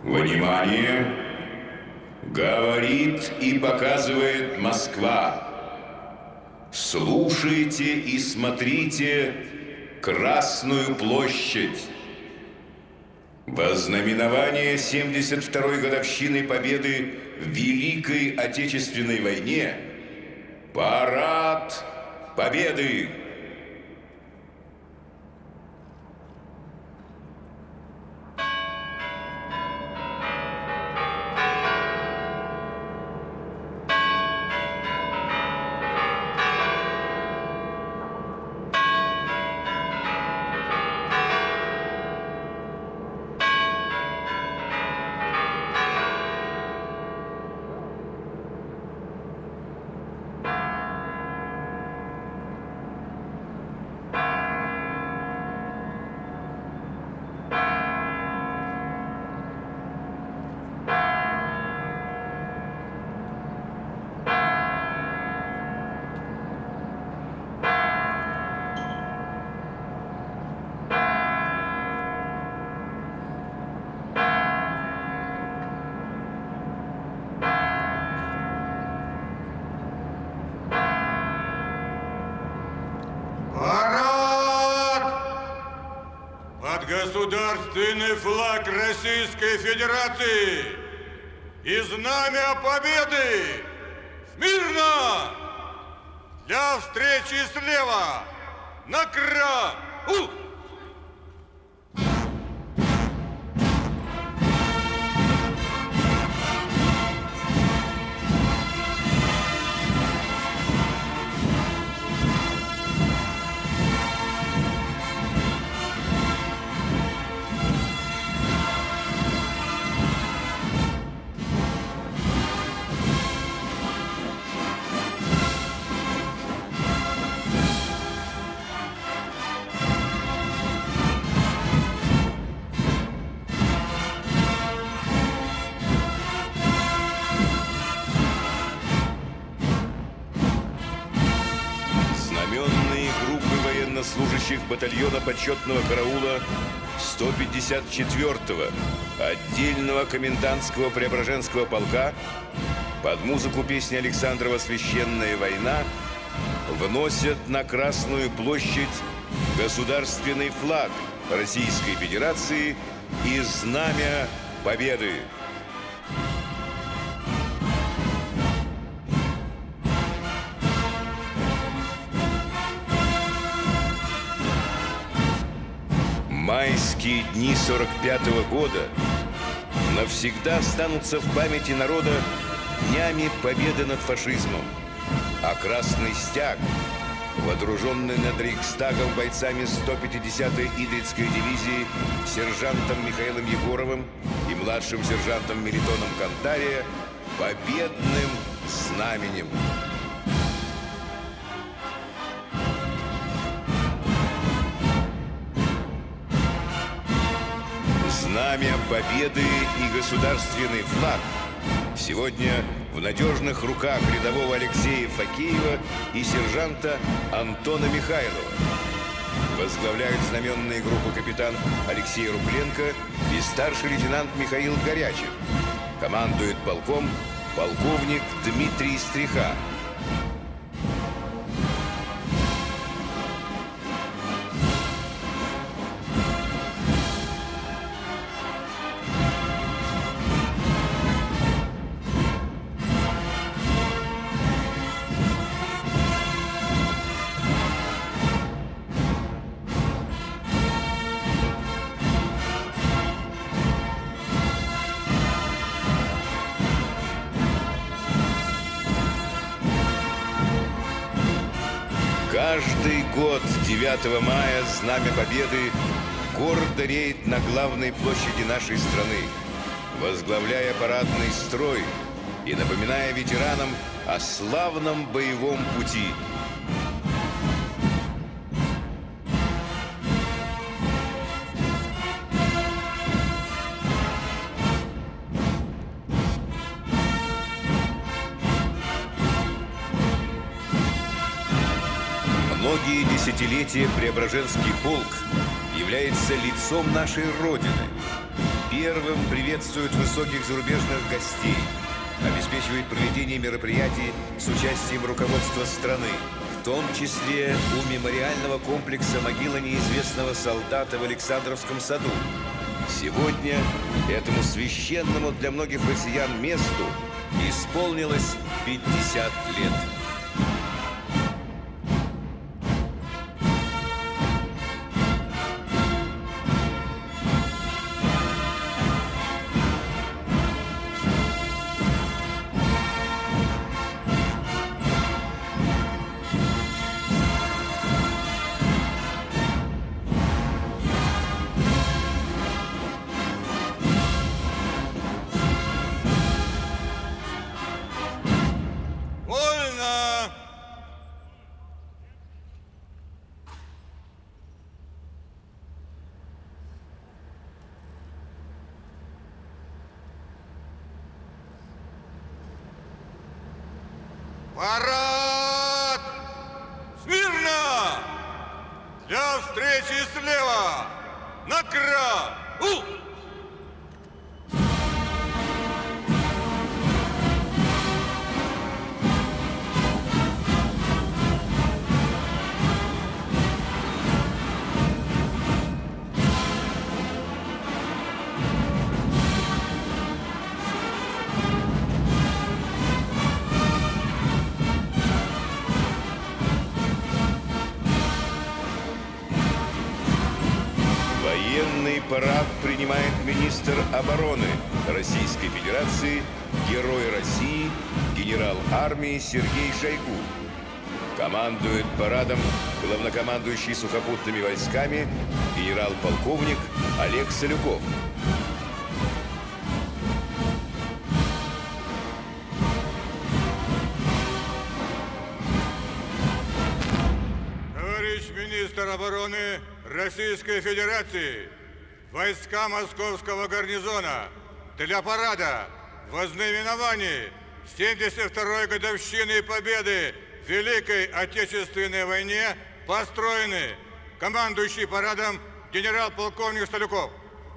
Внимание! Говорит и показывает Москва. Слушайте и смотрите Красную площадь. Во знаменование 72-й годовщины Победы в Великой Отечественной войне парад Победы! Государственный флаг Российской Федерации и знамя Победы! Смирно! Для встречи слева! На краю! Служащих батальона почетного караула 154-го отдельного комендантского Преображенского полка под музыку песни Александрова «Священная война» вносят на Красную площадь государственный флаг Российской Федерации и знамя Победы. Майские дни 45-го года навсегда останутся в памяти народа днями победы над фашизмом. А красный стяг, водруженный над Рейхстагом бойцами 150-й Идрицкой дивизии сержантом Михаилом Егоровым и младшим сержантом Мелитоном Кантария, победным знаменем. Знамя Победы и государственный флаг сегодня в надежных руках рядового Алексея Факеева и сержанта Антона Михайлова. Возглавляют знаменные группы капитан Алексей Рупленко и старший лейтенант Михаил Горячев. Командует полком полковник Дмитрий Стриха. Каждый год 9 мая Знамя Победы гордо реет на главной площади нашей страны, возглавляя парадный строй и напоминая ветеранам о славном боевом пути. Многие десятилетия Преображенский полк является лицом нашей Родины. Первым приветствует высоких зарубежных гостей, обеспечивает проведение мероприятий с участием руководства страны, в том числе у мемориального комплекса могила неизвестного солдата в Александровском саду. Сегодня этому священному для многих россиян месту исполнилось 50 лет. Парад! Смирно! Для встречи слева! Направо! Военный парад принимает министр обороны Российской Федерации, Герой России, генерал армии Сергей Шойгу. Командует парадом главнокомандующий сухопутными войсками генерал-полковник Олег Салюков. Товарищ министр обороны Российской Федерации, войска Московского гарнизона для парада в ознаменовании 72-й годовщины Победы в Великой Отечественной войне построены. Командующий парадом генерал-полковник Салюков.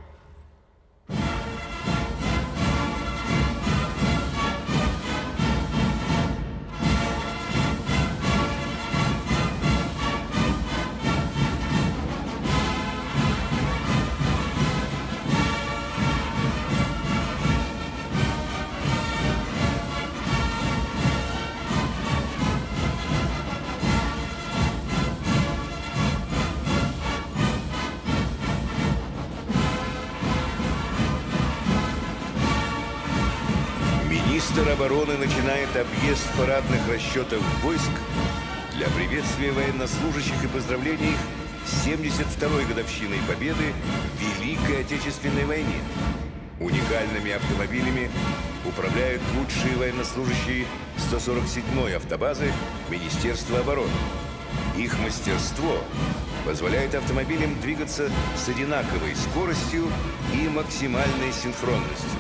Министр обороны начинает объезд парадных расчетов войск для приветствия военнослужащих и поздравления их с 72-й годовщиной Победы в Великой Отечественной войне. Уникальными автомобилями управляют лучшие военнослужащие 147-й автобазы Министерства обороны. Их мастерство позволяет автомобилям двигаться с одинаковой скоростью и максимальной синхронностью.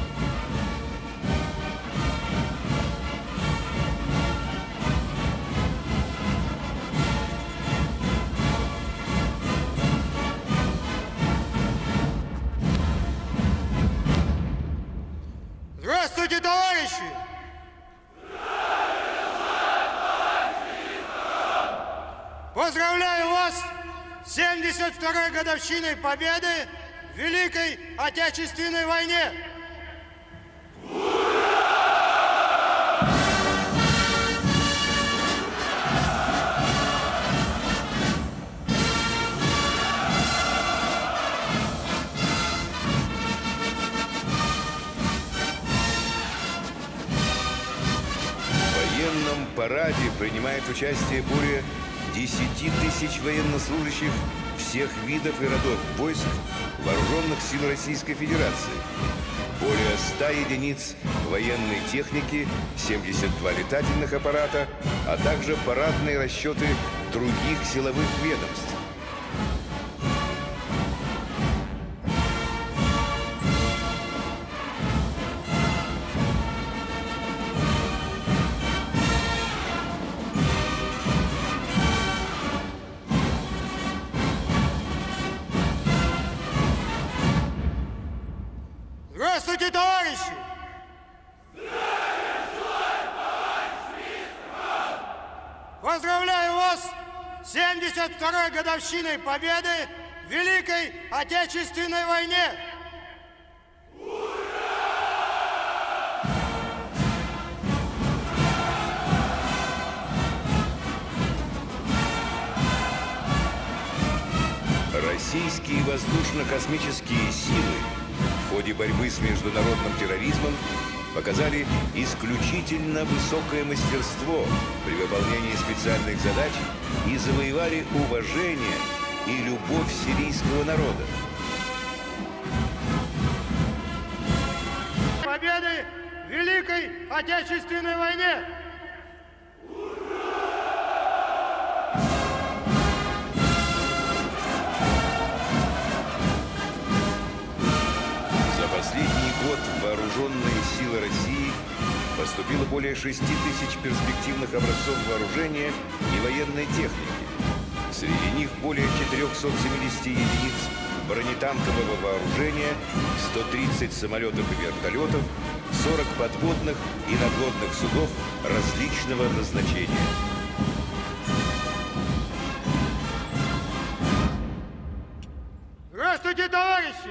Здравствуйте, товарищи! Поздравляю вас с 72-й годовщиной Победы в Великой Отечественной войне! В военном параде принимает участие более 10 тысяч военнослужащих всех видов и родов войск Вооруженных сил Российской Федерации, более 100 единиц военной техники, 72 летательных аппарата, а также парадные расчеты других силовых ведомств. Здравствуйте, товарищи! Поздравляю вас с 72-й годовщиной победы в Великой Отечественной войне! Российские воздушно-космические силы в ходе борьбы с международным терроризмом показали исключительно высокое мастерство при выполнении специальных задач и завоевали уважение и любовь сирийского народа. Победы в Великой Отечественной войне! Последний год в вооруженные силы России поступило более 6 тысяч перспективных образцов вооружения и военной техники. Среди них более 470 единиц бронетанкового вооружения, 130 самолетов и вертолетов, 40 подводных и надводных судов различного назначения. Здравствуйте, товарищи!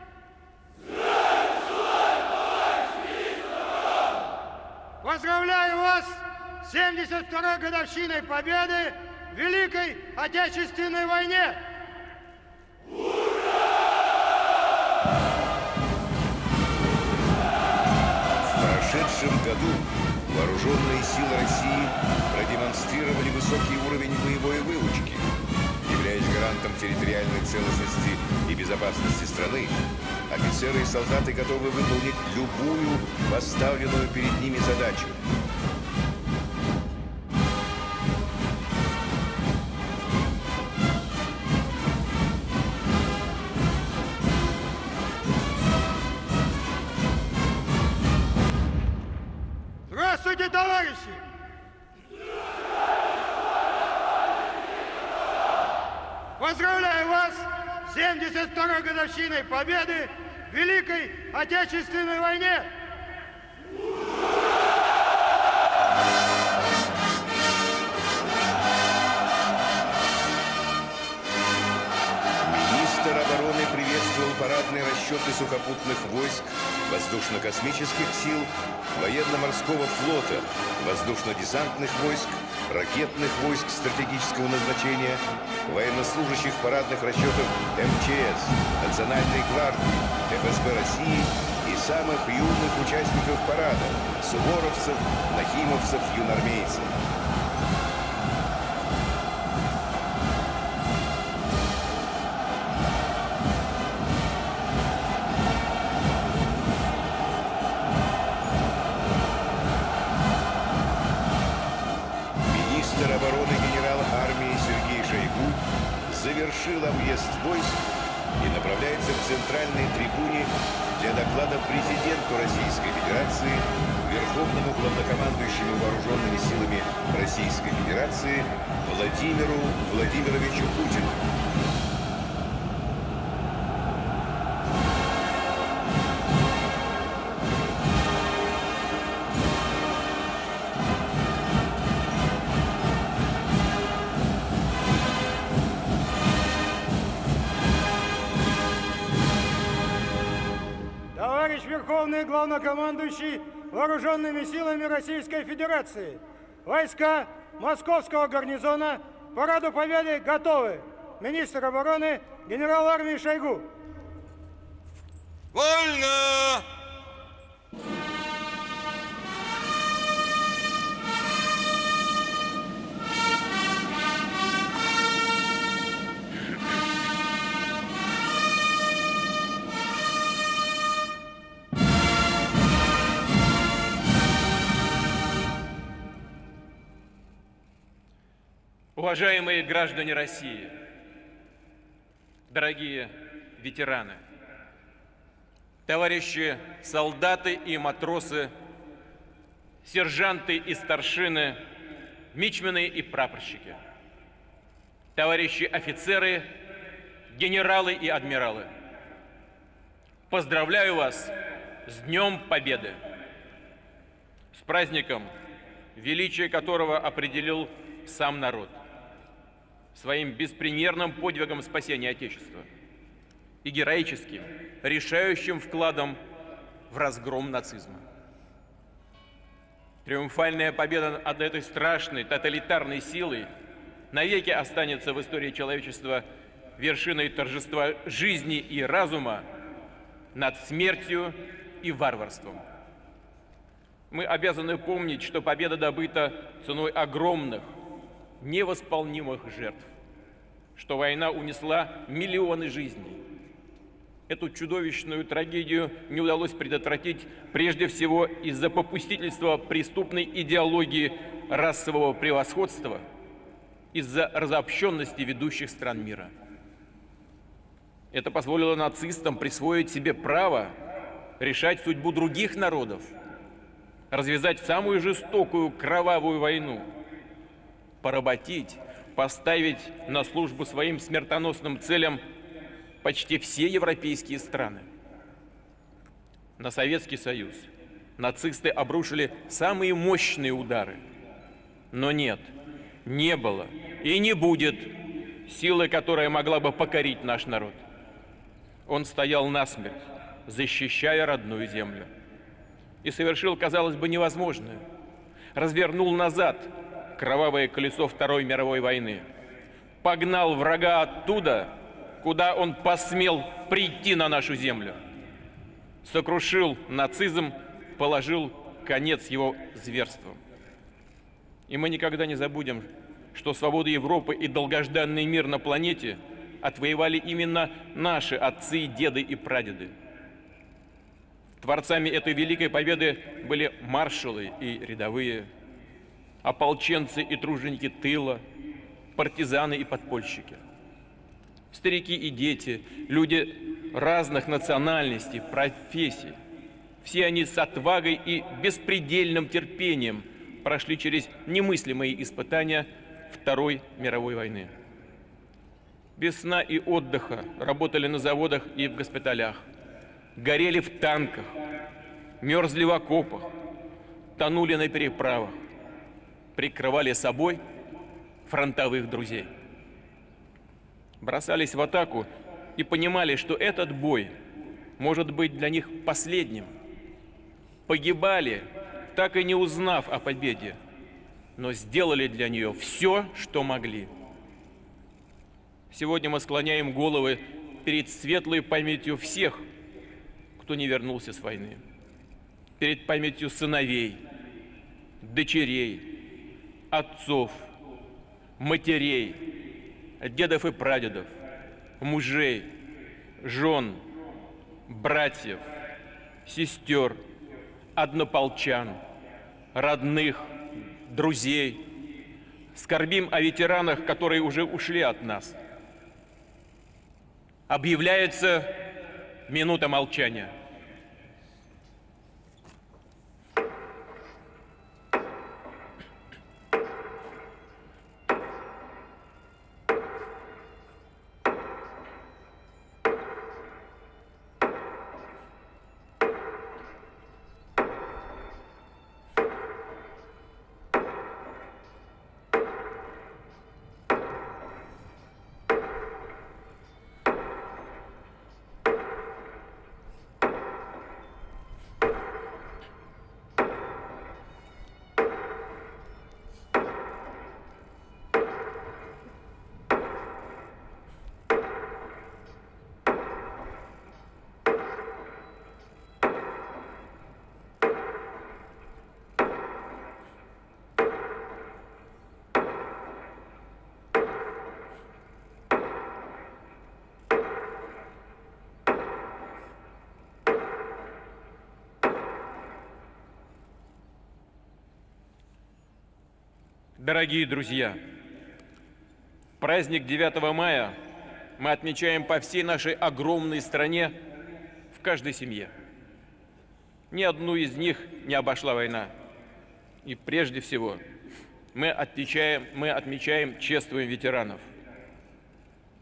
Поздравляю вас с 72-й годовщиной победы в Великой Отечественной войне! В прошедшем году вооруженные силы России продемонстрировали высокий уровень боевой выучки. Являясь гарантом территориальной целостности и безопасности страны, офицеры и солдаты готовы выполнить любую поставленную перед ними задачу. Здравствуйте, товарищи! Поздравляю вас с 72-й годовщиной победы в Великой Отечественной войне! Министр обороны приветствовал парадные расчеты сухопутных войск, воздушно-космических сил, военно-морского флота, воздушно-десантных войск, ракетных войск стратегического назначения, военнослужащих парадных расчетов МЧС, Национальной гвардии, ФСБ России и самых юных участников парада – суворовцев, нахимовцев, юнармейцев. Министр обороны генерал армии Сергей Шойгу завершил объезд войск и направляется к центральной трибуне для доклада президенту Российской Федерации, Верховному главнокомандующему вооруженными силами Российской Федерации Владимиру Владимировичу Путину. Товарищ Верховный Главнокомандующий Вооруженными силами Российской Федерации, войска Московского гарнизона к параду Победы готовы. Министр обороны генерал армии Шойгу. Вольно! Уважаемые граждане России, дорогие ветераны, товарищи солдаты и матросы, сержанты и старшины, мичмены и прапорщики, товарищи офицеры, генералы и адмиралы, поздравляю вас С Днем Победы! С праздником, величие которого определил сам народ своим беспримерным подвигом спасения Отечества и героическим, решающим вкладом в разгром нацизма. Триумфальная победа над этой страшной тоталитарной силой навеки останется в истории человечества вершиной торжества жизни и разума над смертью и варварством. Мы обязаны помнить, что победа добыта ценой огромных, невосполнимых жертв, что война унесла миллионы жизней. Эту чудовищную трагедию не удалось предотвратить прежде всего из-за попустительства преступной идеологии расового превосходства, из-за разобщенности ведущих стран мира. Это позволило нацистам присвоить себе право решать судьбу других народов, развязать самую жестокую кровавую войну, поработить, поставить на службу своим смертоносным целям почти все европейские страны. На Советский Союз нацисты обрушили самые мощные удары. Но нет, не было и не будет силы, которая могла бы покорить наш народ. Он стоял насмерть, защищая родную землю. И совершил, казалось бы, невозможное. Развернул назад кровавое колесо Второй мировой войны. Погнал врага оттуда, куда он посмел прийти на нашу землю. Сокрушил нацизм, положил конец его зверствам. И мы никогда не забудем, что свободу Европы и долгожданный мир на планете отвоевали именно наши отцы, деды и прадеды. Творцами этой великой победы были маршалы и рядовые, ополченцы и труженики тыла, партизаны и подпольщики. Старики и дети, люди разных национальностей, профессий. Все они с отвагой и беспредельным терпением прошли через немыслимые испытания Второй мировой войны. Без сна и отдыха работали на заводах и в госпиталях, горели в танках, мерзли в окопах, тонули на переправах, прикрывали собой фронтовых друзей. Бросались в атаку и понимали, что этот бой может быть для них последним. Погибали, так и не узнав о победе, но сделали для нее все, что могли. Сегодня мы склоняем головы перед светлой памятью всех, кто не вернулся с войны, перед памятью сыновей, дочерей, отцов, матерей, дедов и прадедов, мужей, жен, братьев, сестер, однополчан, родных, друзей. Скорбим о ветеранах, которые уже ушли от нас. Объявляется минута молчания. Дорогие друзья, праздник 9 мая мы отмечаем по всей нашей огромной стране, в каждой семье. Ни одну из них не обошла война. И прежде всего мы отмечаем, чествуем ветеранов.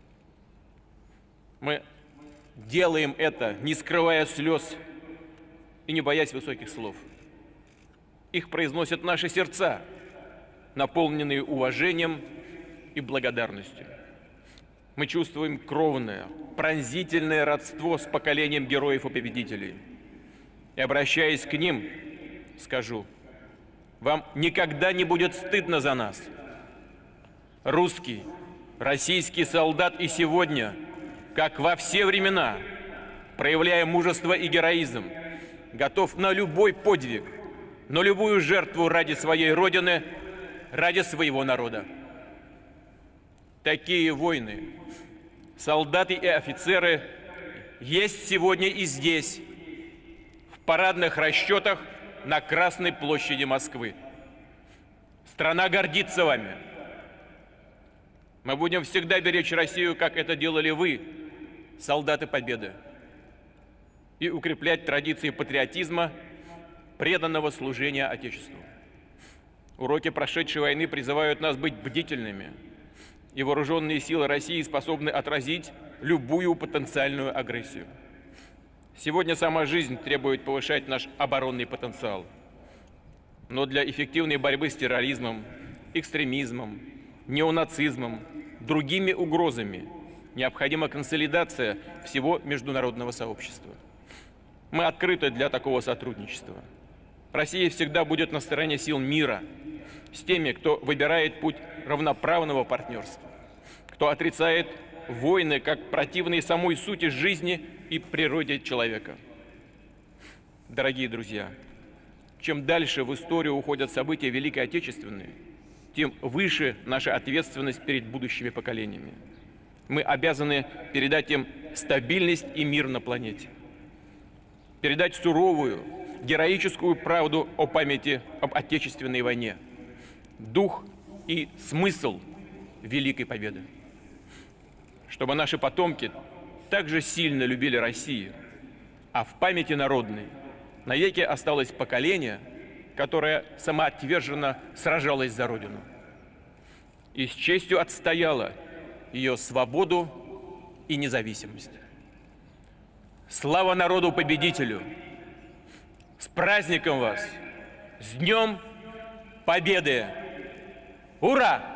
Мы делаем это, не скрывая слез, и не боясь высоких слов. Их произносят наши сердца, наполненные уважением и благодарностью. Мы чувствуем кровное, пронзительное родство с поколением героев и победителей. И, обращаясь к ним, скажу: вам никогда не будет стыдно за нас. Русский, российский солдат и сегодня, как во все времена, проявляя мужество и героизм, готов на любой подвиг, на любую жертву ради своей Родины, ради своего народа. Такие воины, солдаты и офицеры есть сегодня и здесь, в парадных расчетах на Красной площади Москвы. Страна гордится вами. Мы будем всегда беречь Россию, как это делали вы, солдаты Победы, и укреплять традиции патриотизма, преданного служения Отечеству. Уроки прошедшей войны призывают нас быть бдительными, и вооруженные силы России способны отразить любую потенциальную агрессию. Сегодня сама жизнь требует повышать наш оборонный потенциал. Но для эффективной борьбы с терроризмом, экстремизмом, неонацизмом, другими угрозами необходима консолидация всего международного сообщества. Мы открыты для такого сотрудничества. Россия всегда будет на стороне сил мира, с теми, кто выбирает путь равноправного партнерства, кто отрицает войны как противные самой сути жизни и природе человека. Дорогие друзья, чем дальше в историю уходят события Великой Отечественной, тем выше наша ответственность перед будущими поколениями. Мы обязаны передать им стабильность и мир на планете, передать суровую, героическую правду о памяти об Отечественной войне, дух и смысл Великой Победы. Чтобы наши потомки также сильно любили Россию, а в памяти народной навеки осталось поколение, которое самоотверженно сражалось за Родину и с честью отстояло ее свободу и независимость. Слава народу-победителю! С праздником вас! С Днем Победы! Ура!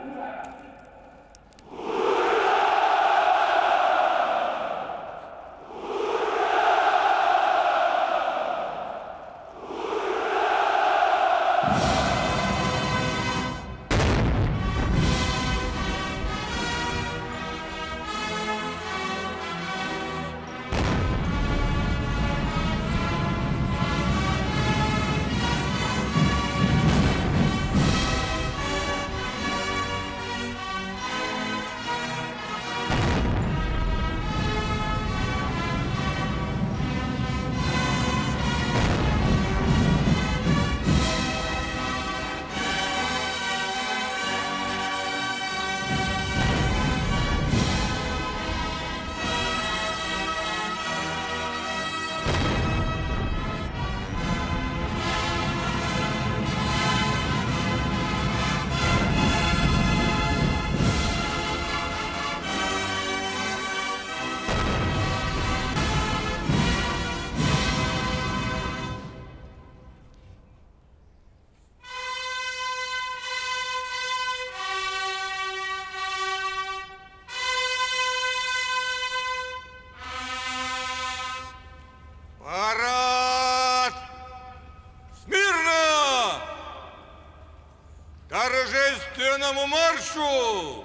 Торжественному маршу!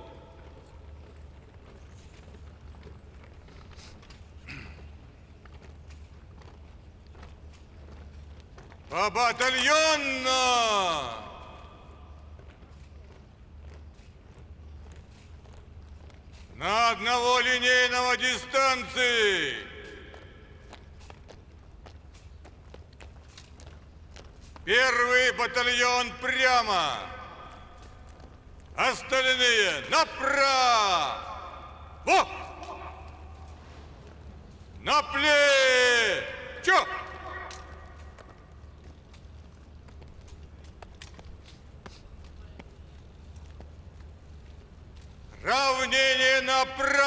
Побатальонно! На одного линейного дистанции! Первый батальон прямо, остальные направо, на плечо. Равнение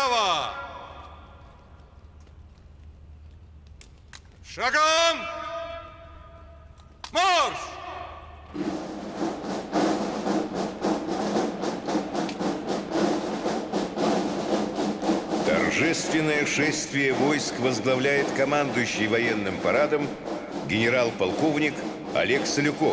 направо. Шагом Торжественное шествие войск возглавляет командующий военным парадом генерал-полковник Олег Солюков.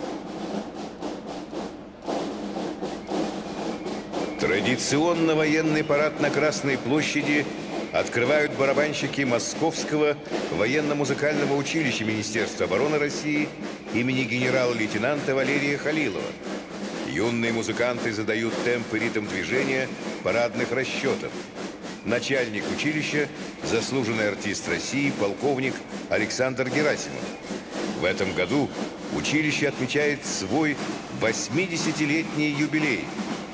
Традиционно военный парад на Красной площади открывают барабанщики Московского военно-музыкального училища Министерства обороны России имени генерала-лейтенанта Валерия Халилова. Юные музыканты задают темп и ритм движения парадных расчетов. Начальник училища – заслуженный артист России, полковник Александр Герасимов. В этом году училище отмечает свой 80-летний юбилей.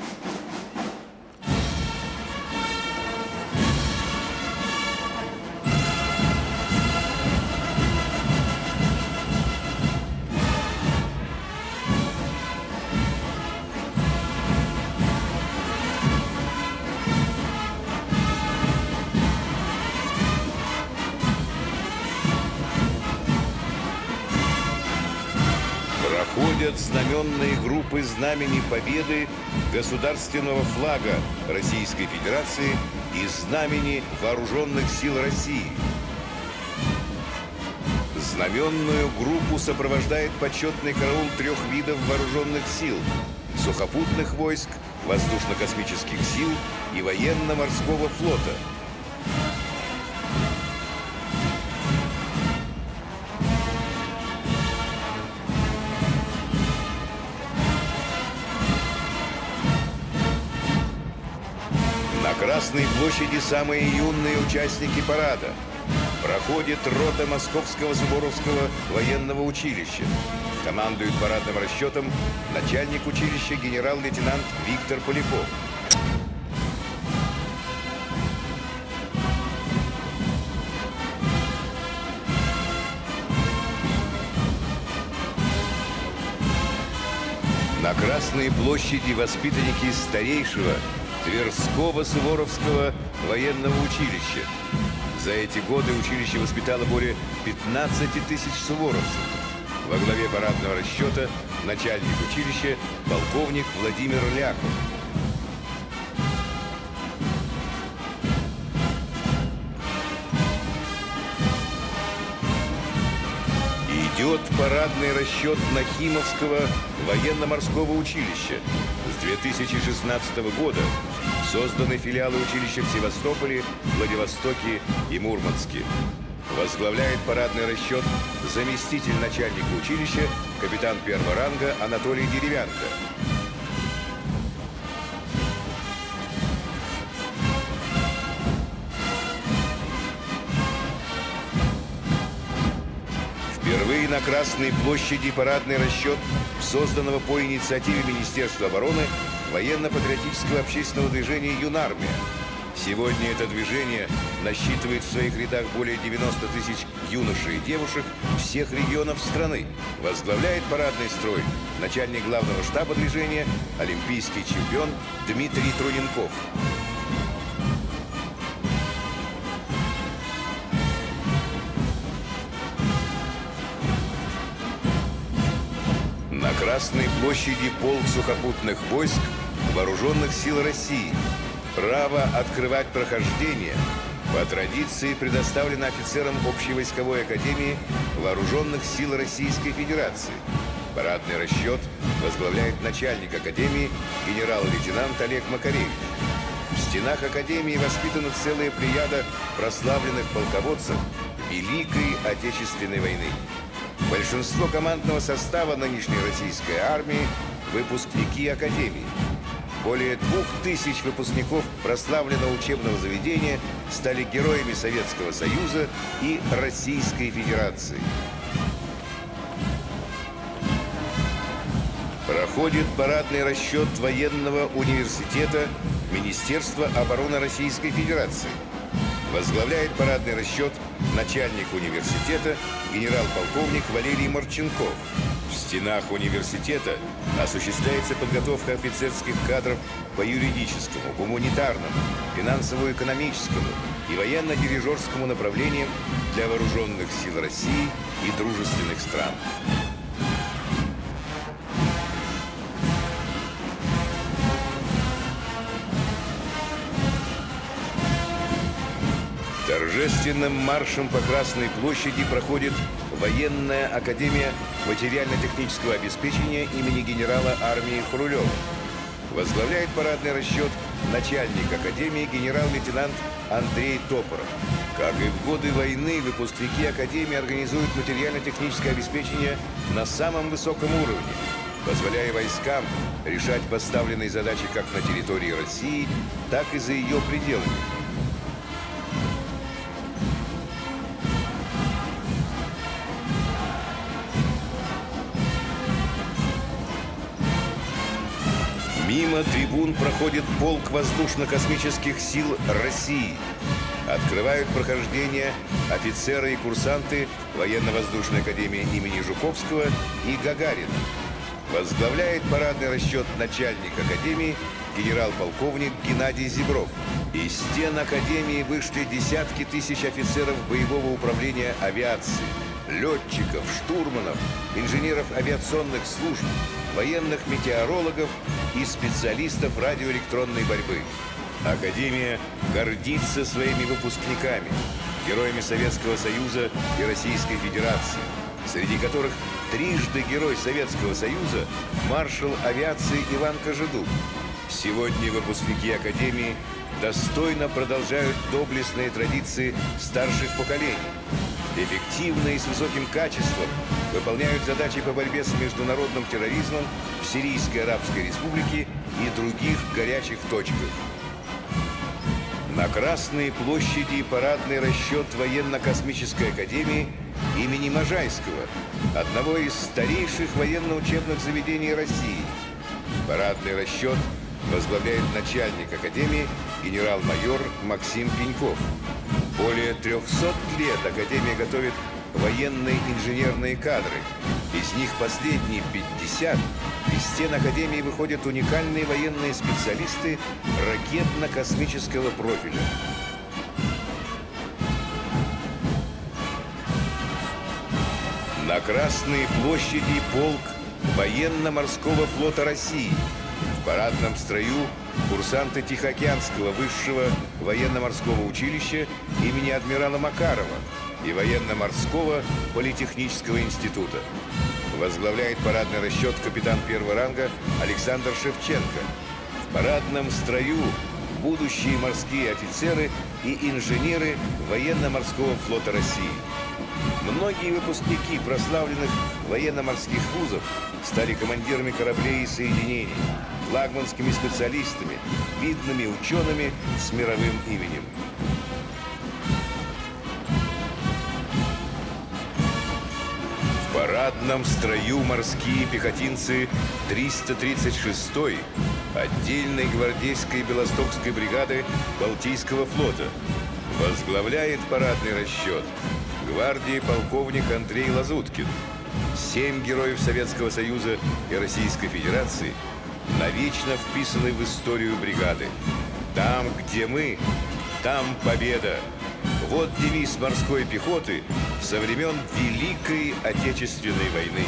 Проходят знаменные группы знамени Победы, государственного флага Российской Федерации и знамени Вооруженных сил России. Знаменную группу сопровождает почетный караул 3 видов вооруженных сил – сухопутных войск, воздушно-космических сил и военно-морского флота. На Красной площади самые юные участники парада. Проходит рота Московского Суворовского военного училища. Командует парадным расчетом начальник училища генерал-лейтенант Виктор Поляков. На Красной площади воспитанники старейшего Тверского Суворовского военного училища. За эти годы училище воспитало более 15 тысяч суворовцев. Во главе парадного расчета начальник училища полковник Владимир Ляхов. Идет парадный расчет Нахимовского военно-морского училища. С 2016 года созданы филиалы училища в Севастополе, Владивостоке и Мурманске. Возглавляет парадный расчет заместитель начальника училища, капитан первого ранга Анатолий Деревянко. Впервые на Красной площади парадный расчет созданного по инициативе Министерства обороны военно-патриотического общественного движения «Юнармия». Сегодня это движение насчитывает в своих рядах более 90 тысяч юношей и девушек всех регионов страны. Возглавляет парадный строй начальник главного штаба движения, олимпийский чемпион Дмитрий Труненков. На Красной площади полк сухопутных войск Вооруженных сил России. Право открывать прохождение по традиции предоставлено офицерам Общевойсковой академии Вооруженных сил Российской Федерации. Парадный расчет возглавляет начальник академии генерал-лейтенант Олег Макаревич. В стенах академии воспитана целая плеяда прославленных полководцев Великой Отечественной войны. Большинство командного состава нынешней российской армии – выпускники академии. Более 2000 выпускников прославленного учебного заведения стали героями Советского Союза и Российской Федерации. Проходит парадный расчет военного университета Министерства обороны Российской Федерации. Возглавляет парадный расчет начальник университета генерал-полковник Валерий Марченков. В стенах университета осуществляется подготовка офицерских кадров по юридическому, гуманитарному, финансово-экономическому и военно-дирижерскому направлениям для вооруженных сил России и дружественных стран. Торжественным маршем по Красной площади проходит Военная академия материально-технического обеспечения имени генерала армии Хрулева. Возглавляет парадный расчет начальник академии генерал-лейтенант Андрей Топоров. Как и в годы войны, выпускники академии организуют материально-техническое обеспечение на самом высоком уровне, позволяя войскам решать поставленные задачи как на территории России, так и за ее пределами. Мимо трибун проходит полк воздушно-космических сил России. Открывают прохождение офицеры и курсанты Военно-воздушной академии имени Жуковского и Гагарина. Возглавляет парадный расчет начальник академии генерал-полковник Геннадий Зебров. Из стен академии вышли десятки тысяч офицеров боевого управления авиации, летчиков, штурманов, инженеров авиационных служб, военных метеорологов и специалистов радиоэлектронной борьбы. Академия гордится своими выпускниками, героями Советского Союза и Российской Федерации, среди которых трижды Герой Советского Союза, маршал авиации Иван Кожедуб. Сегодня выпускники Академии достойно продолжают доблестные традиции старших поколений, эффективно и с высоким качеством выполняют задачи по борьбе с международным терроризмом в Сирийской Арабской Республике и других горячих точках. На Красной площади парадный расчет Военно-космической академии имени Можайского, одного из старейших военно-учебных заведений России. Парадный расчет возглавляет начальник академии генерал-майор Максим Пеньков. Более 300 лет Академия готовит военные инженерные кадры. Из них последние 50. Из стен Академии выходят уникальные военные специалисты ракетно-космического профиля. На Красной площади полк Военно-морского флота России. В парадном строю курсанты Тихоокеанского высшего военно-морского училища имени адмирала Макарова и Военно-морского политехнического института. Возглавляет парадный расчет капитан первого ранга Александр Шевченко. В парадном строю будущие морские офицеры и инженеры Военно-морского флота России. Многие выпускники прославленных военно-морских вузов стали командирами кораблей и соединений, флагманскими специалистами, видными учеными с мировым именем. В парадном строю морские пехотинцы 336-й отдельной гвардейской Белостокской бригады Балтийского флота. Возглавляет парадный расчет гвардии полковник Андрей Лазуткин. 7 героев Советского Союза и Российской Федерации навечно вписаны в историю бригады. Там, где мы, там победа. Вот девиз морской пехоты со времен Великой Отечественной войны.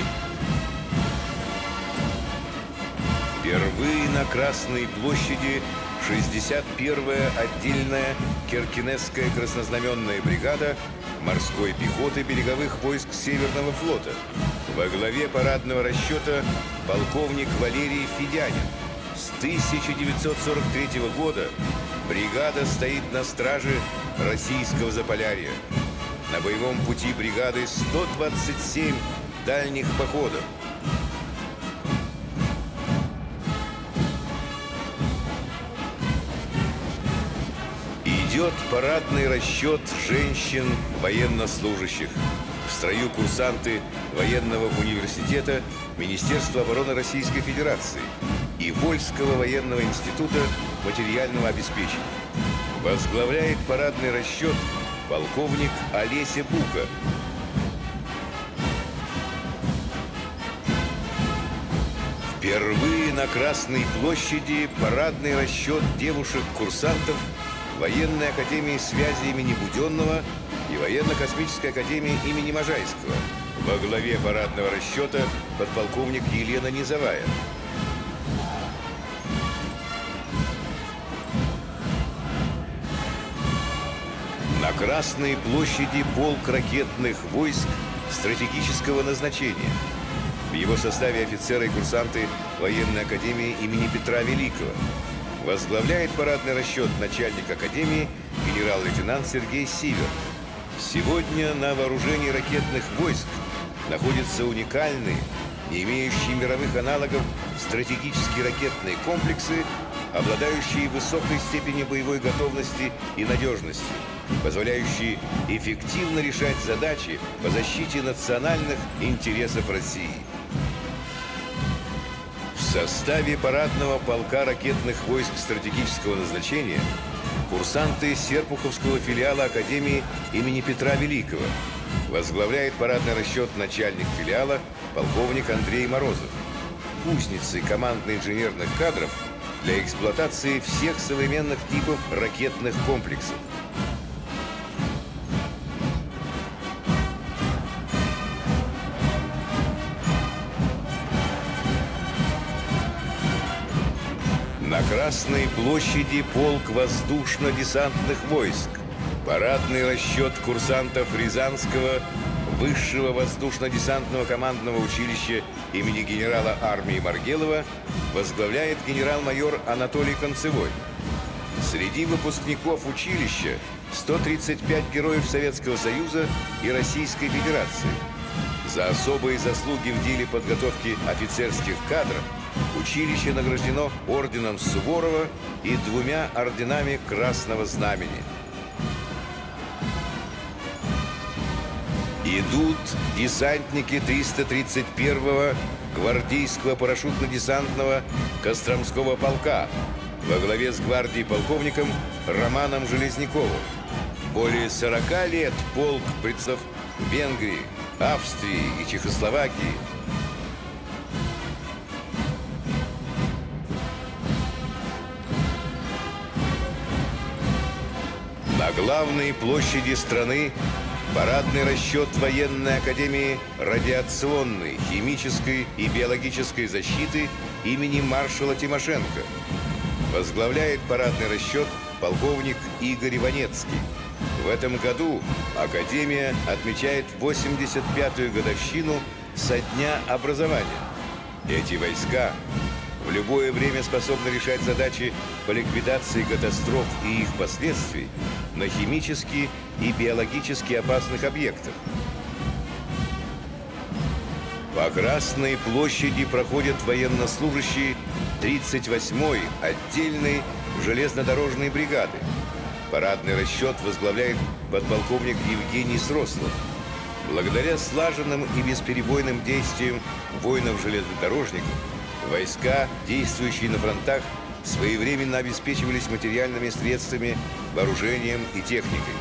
Впервые на Красной площади 61-я отдельная Киркенесская краснознаменная бригада морской пехоты береговых войск Северного флота. Во главе парадного расчета полковник Валерий Федянин. С 1943 года бригада стоит на страже российского Заполярья. На боевом пути бригады 127 дальних походов. Идет парадный расчет женщин военнослужащих. В строю курсанты военного университета Министерства обороны Российской Федерации и Вольского военного института материального обеспечения. Возглавляет парадный расчет полковник Олеся Бука. Впервые на Красной площади парадный расчет девушек-курсантов Военной академии связи имени Буденного и Военно-космической академии имени Можайского. Во главе парадного расчета подполковник Елена Низовая. На Красной площади полк ракетных войск стратегического назначения. В его составе офицеры и курсанты военной академии имени Петра Великого. Возглавляет парадный расчет начальник академии генерал-лейтенант Сергей Сивер. Сегодня на вооружении ракетных войск находятся уникальные, не имеющие мировых аналогов стратегические ракетные комплексы, обладающие высокой степенью боевой готовности и надежности, позволяющие эффективно решать задачи по защите национальных интересов России. В составе парадного полка ракетных войск стратегического назначения курсанты Серпуховского филиала Академии имени Петра Великого. Возглавляет парадный расчет начальник филиала полковник Андрей Морозов. Кузницы командно-инженерных кадров для эксплуатации всех современных типов ракетных комплексов. На Красной площади полк воздушно-десантных войск. Парадный расчет курсантов Рязанского Высшего воздушно-десантного командного училища имени генерала армии Маргелова возглавляет генерал-майор Анатолий Концевой. Среди выпускников училища 135 героев Советского Союза и Российской Федерации. За особые заслуги в деле подготовки офицерских кадров училище награждено орденом Суворова и 2 орденами Красного Знамени. Идут десантники 331-го гвардейского парашютно-десантного Костромского полка во главе с гвардией полковником Романом Железняковым. Более 40 лет полк представ Венгрии, Австрии и Чехословакии. На главной площади страны парадный расчет военной академии радиационной, химической и биологической защиты имени маршала Тимошенко. Возглавляет парадный расчет полковник Игорь Иванецкий. В этом году академия отмечает 85-ю годовщину со дня образования. Эти войска в любое время способны решать задачи по ликвидации катастроф и их последствий на химически и биологически опасных объектах. По Красной площади проходят военнослужащие 38-й отдельной железнодорожной бригады. Парадный расчет возглавляет подполковник Евгений Срослов. Благодаря слаженным и бесперебойным действиям воинов-железнодорожников войска, действующие на фронтах, своевременно обеспечивались материальными средствами, вооружением и техникой.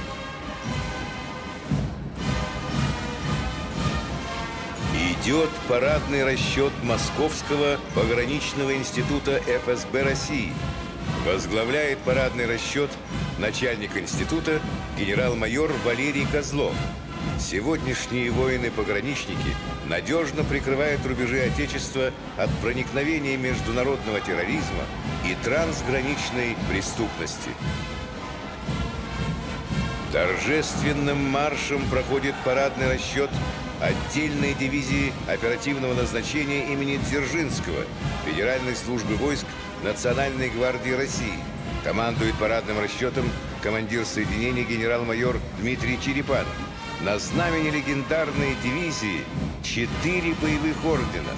Идет парадный расчет Московского пограничного института ФСБ России. Возглавляет парадный расчет начальник института генерал-майор Валерий Козлов. Сегодняшние воины-пограничники надежно прикрывают рубежи Отечества от проникновения международного терроризма и трансграничной преступности. Торжественным маршем проходит парадный расчет отдельной дивизии оперативного назначения имени Дзержинского Федеральной службы войск Национальной гвардии России. Командует парадным расчетом командир соединения генерал-майор Дмитрий Черепанов. На знамени легендарной дивизии 4 боевых ордена.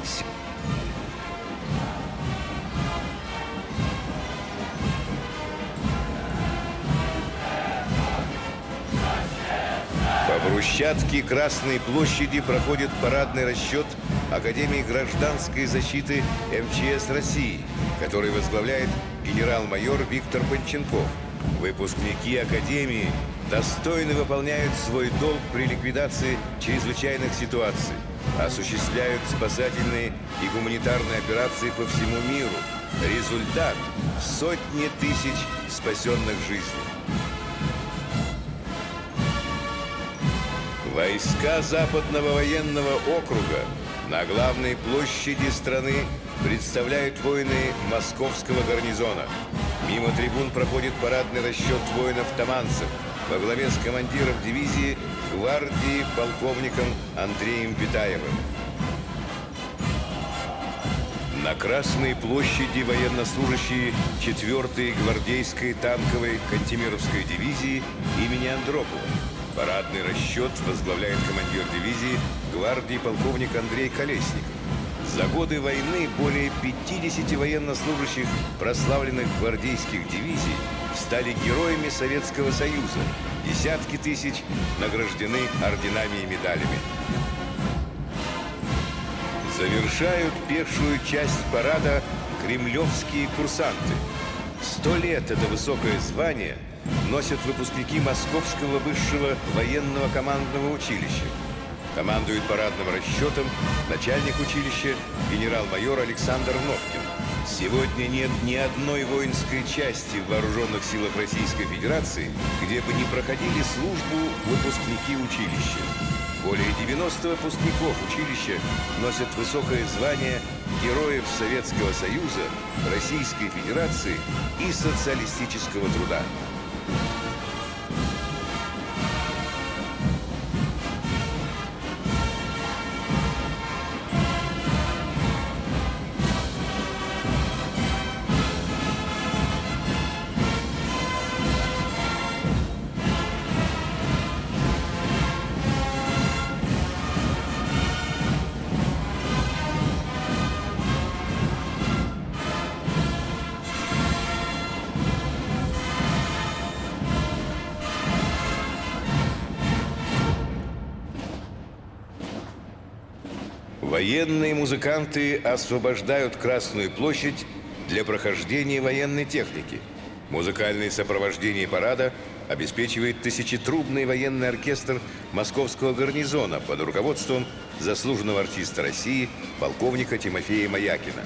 По брусчатке Красной площади проходит парадный расчет Академии гражданской защиты МЧС России, который возглавляет генерал-майор Виктор Панченков. Выпускники Академии достойно выполняют свой долг при ликвидации чрезвычайных ситуаций, осуществляют спасательные и гуманитарные операции по всему миру. Результат – сотни тысяч спасенных жизней. Войска Западного военного округа на главной площади страны представляют воины Московского гарнизона. Мимо трибун проходит парадный расчет воинов-таманцев, во главе с командиром дивизии гвардии полковником Андреем Питаевым. На Красной площади военнослужащие 4-й гвардейской танковой Кантемировской дивизии имени Андропова. Парадный расчет возглавляет командир дивизии гвардии полковник Андрей Колесников. За годы войны более 50 военнослужащих прославленных гвардейских дивизий стали героями Советского Союза. Десятки тысяч награждены орденами и медалями. Завершают пешую часть парада кремлевские курсанты. 100 лет это высокое звание носят выпускники Московского высшего военного командного училища. Командует парадным расчетом начальник училища генерал-майор Александр Новкин. Сегодня нет ни одной воинской части в вооруженных силах Российской Федерации, где бы не проходили службу выпускники училища. Более 90 выпускников училища носят высокое звание Героев Советского Союза, Российской Федерации и социалистического труда. Военные музыканты освобождают Красную площадь для прохождения военной техники. Музыкальное сопровождение парада обеспечивает тысячетрубный военный оркестр Московского гарнизона под руководством заслуженного артиста России полковника Тимофея Маякина.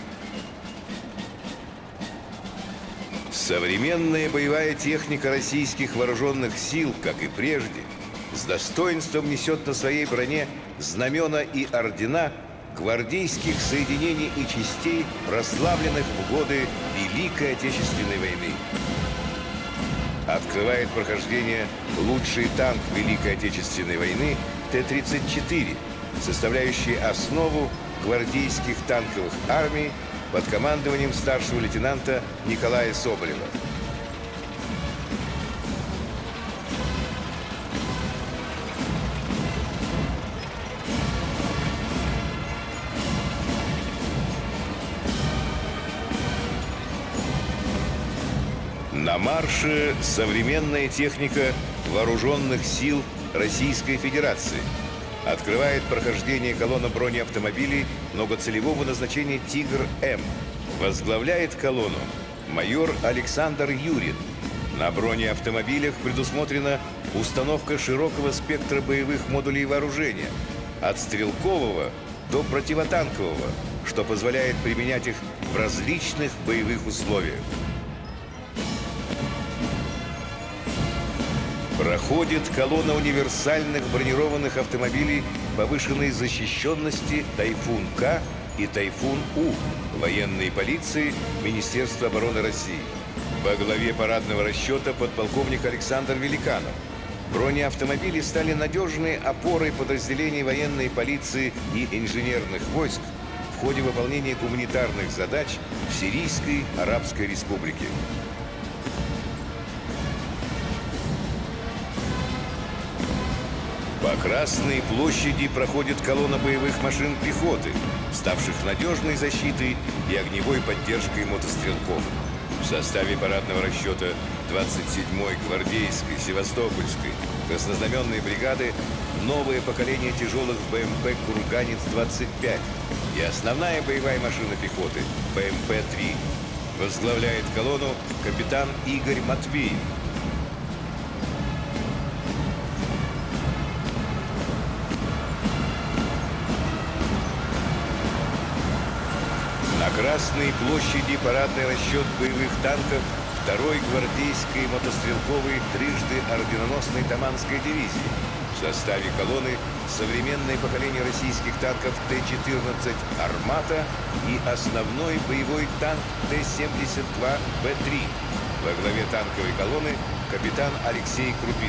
Современная боевая техника российских вооруженных сил, как и прежде, с достоинством несет на своей броне знамена и ордена гвардейских соединений и частей, прославленных в годы Великой Отечественной войны. Открывает прохождение лучший танк Великой Отечественной войны Т-34, составляющий основу гвардейских танковых армий под командованием старшего лейтенанта Николая Соболева. На марше современная техника вооруженных сил Российской Федерации. Открывает прохождение колонна бронеавтомобилей многоцелевого назначения «Тигр-М». Возглавляет колонну майор Александр Юрин. На бронеавтомобилях предусмотрена установка широкого спектра боевых модулей вооружения, от стрелкового до противотанкового, что позволяет применять их в различных боевых условиях. Проходит колонна универсальных бронированных автомобилей повышенной защищенности «Тайфун-К» и «Тайфун-У» военной полиции Министерства обороны России. Во главе парадного расчета подполковник Александр Великанов. Бронеавтомобили стали надежной опорой подразделений военной полиции и инженерных войск в ходе выполнения гуманитарных задач в Сирийской Арабской Республике. По Красной площади проходит колонна боевых машин пехоты, ставших надежной защитой и огневой поддержкой мотострелков. В составе парадного расчета 27-й гвардейской, Севастопольской, краснознаменной бригады новое поколение тяжелых БМП «Курганец-25» и основная боевая машина пехоты БМП-3. Возглавляет колонну капитан Игорь Матвеев. На Красной площади парадный расчет боевых танков 2-й гвардейской мотострелковой трижды орденоносной Таманской дивизии. В составе колонны современное поколение российских танков Т-14 «Армата» и основной боевой танк Т-72Б3. Во главе танковой колонны капитан Алексей Крупин.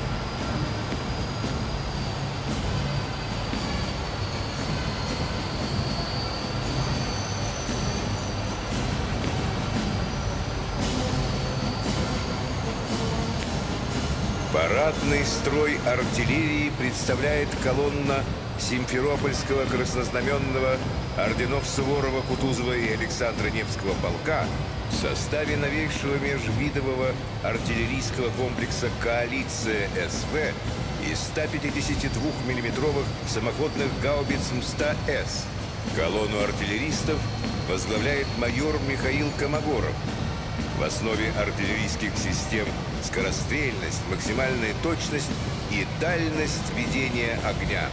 Парадный строй артиллерии представляет колонна Симферопольского краснознаменного орденов Суворова, Кутузова и Александра Невского полка в составе новейшего межвидового артиллерийского комплекса «Коалиция СВ» из 152 миллиметровых самоходных гаубиц М-100С. Колонну артиллеристов возглавляет майор Михаил Комогоров. В основе артиллерийских систем скорострельность, максимальная точность и дальность ведения огня.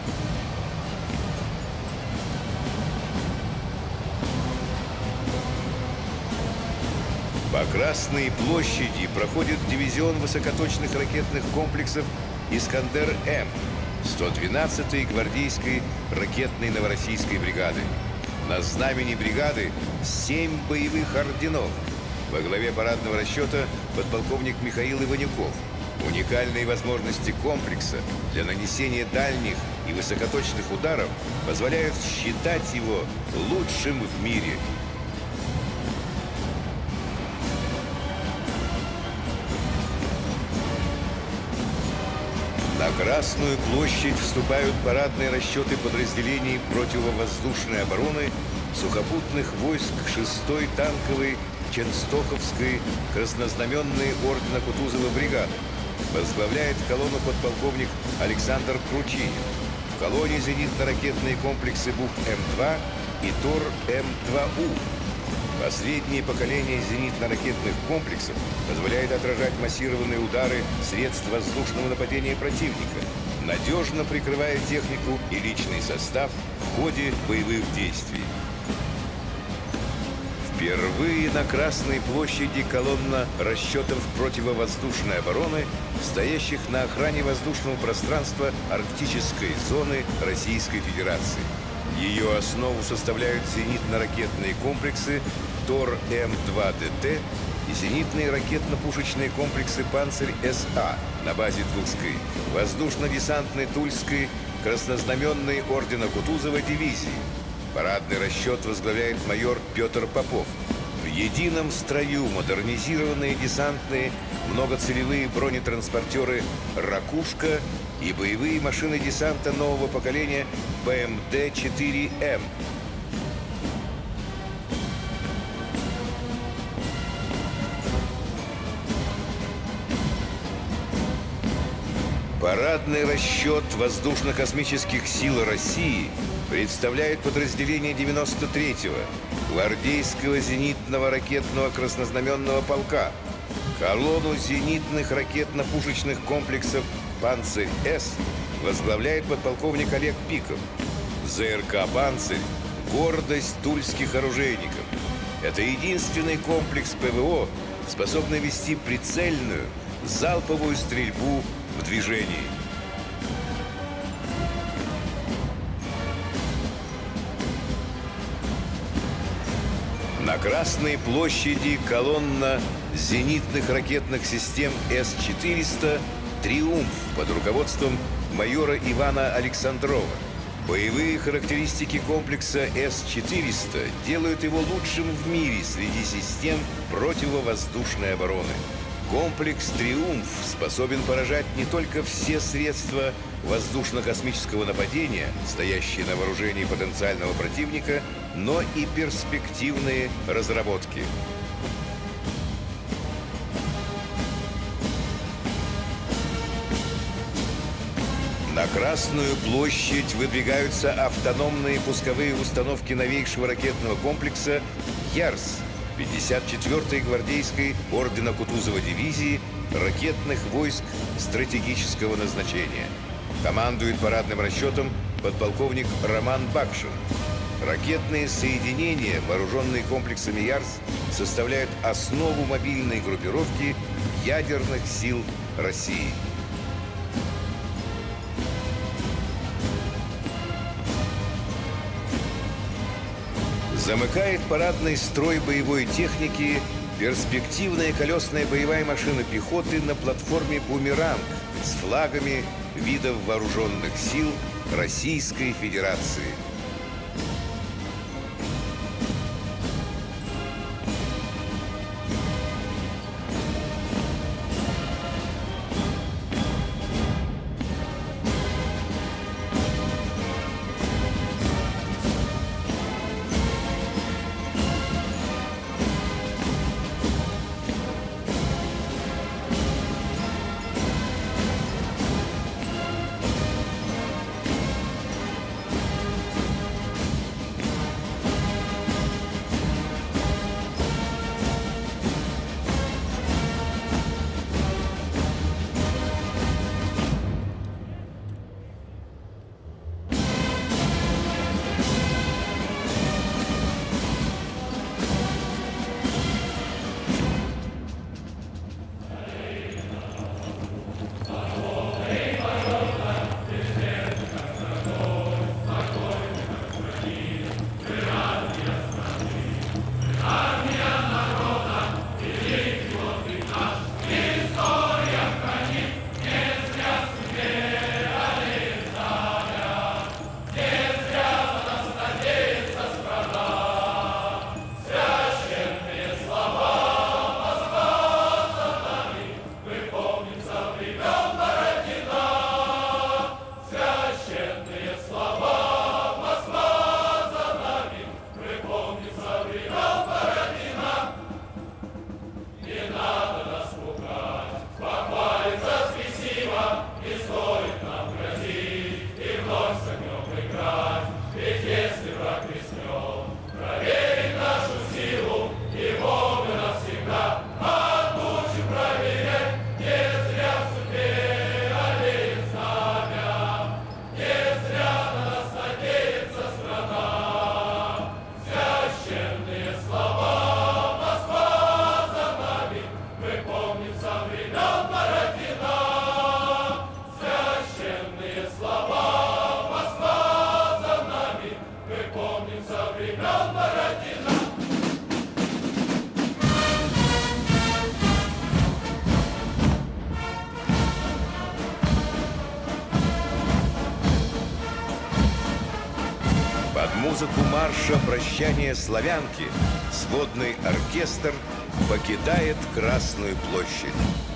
По Красной площади проходит дивизион высокоточных ракетных комплексов «Искандер-М» 112-й гвардейской ракетной новороссийской бригады. На знамени бригады 7 боевых орденов. Во главе парадного расчета подполковник Михаил Иванюков. Уникальные возможности комплекса для нанесения дальних и высокоточных ударов позволяют считать его лучшим в мире. На Красную площадь вступают парадные расчеты подразделений противовоздушной обороны сухопутных войск 6-й танковой Ченстоховской краснознаменной ордена Кутузова бригады. Возглавляет колонну подполковник Александр Кручинин. В колонне зенитно-ракетные комплексы БУК-М2 и ТОР-М2У. Последнее поколение зенитно-ракетных комплексов позволяет отражать массированные удары средств воздушного нападения противника, надежно прикрывая технику и личный состав в ходе боевых действий. Впервые на Красной площади колонна расчетов противовоздушной обороны, стоящих на охране воздушного пространства арктической зоны Российской Федерации. Ее основу составляют зенитно-ракетные комплексы ТОР-М2ДТ и зенитные ракетно-пушечные комплексы «Панцирь-СА» на базе Тульской, воздушно-десантной Тульской краснознаменной ордена Кутузова дивизии. Парадный расчет возглавляет майор Петр Попов. В едином строю модернизированные десантные многоцелевые бронетранспортеры «Ракушка» и боевые машины десанта нового поколения БМД-4М. Парадный расчет воздушно-космических сил России представляет подразделение 93-го гвардейского зенитного ракетного краснознаменного полка, колонну зенитных ракетно-пушечных комплексов «Панцирь-С» возглавляет подполковник Олег Пиков. ЗРК «Панцирь» — гордость тульских оружейников. Это единственный комплекс ПВО, способный вести прицельную, залповую стрельбу в движении. На Красной площади колонна зенитных ракетных систем С-400 «Триумф» под руководством майора Ивана Александрова. Боевые характеристики комплекса С-400 делают его лучшим в мире среди систем противовоздушной обороны. Комплекс «Триумф» способен поражать не только все средства воздушно-космического нападения, стоящие на вооружении потенциального противника, но и перспективные разработки. На Красную площадь выдвигаются автономные пусковые установки новейшего ракетного комплекса «Ярс» 54-й гвардейской ордена Кутузова дивизии ракетных войск стратегического назначения. Командует парадным расчетом подполковник Роман Бакшин. Ракетные соединения, вооруженные комплексами «Ярс», составляют основу мобильной группировки ядерных сил России. Замыкает парадный строй боевой техники Перспективная колесная боевая машина пехоты на платформе «Бумеранг» с флагами видов вооруженных сил Российской Федерации. Под музыку марша «Прощание славянки» сводный оркестр покидает Красную площадь.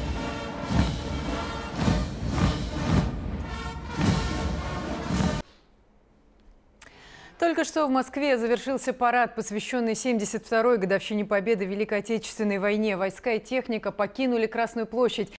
Только что в Москве завершился парад, посвященный 72-й годовщине победы в Великой Отечественной войне. Войска и техника покинули Красную площадь.